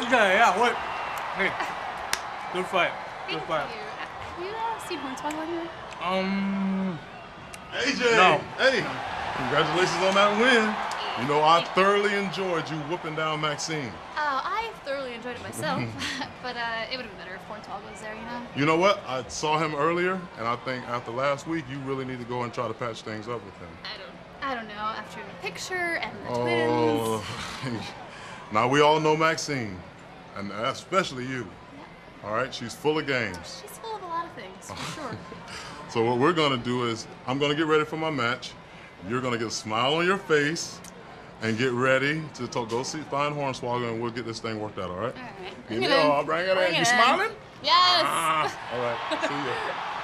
Okay, yeah, what? Hey, good fight. Good Thank fight. you. Have you seen Hornswoggle anywhere? AJ! No. Hey, congratulations on that win. You know, I thoroughly enjoyed you whooping down Maxine. Oh, I thoroughly enjoyed it myself, but it would have been better if Hornswoggle was there, you know? You know what? I saw him earlier, and I think after last week, you really need to go and try to patch things up with him. I don't know, after the picture and the Oh, twins. now we all know Maxine, and especially you. All right, she's full of games. She's full of a lot of things, for sure. So what we're gonna do is, I'm gonna get ready for my match. You're gonna get a smile on your face and get ready to go find Hornswoggle, and we'll get this thing worked out, all right? All right. Give me all, bring it in. You smiling? Yes! All right, see ya.